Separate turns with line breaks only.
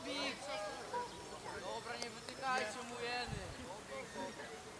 Bobik! Dobra, nie wytykajcie mu jeny. Bobik, Bobik.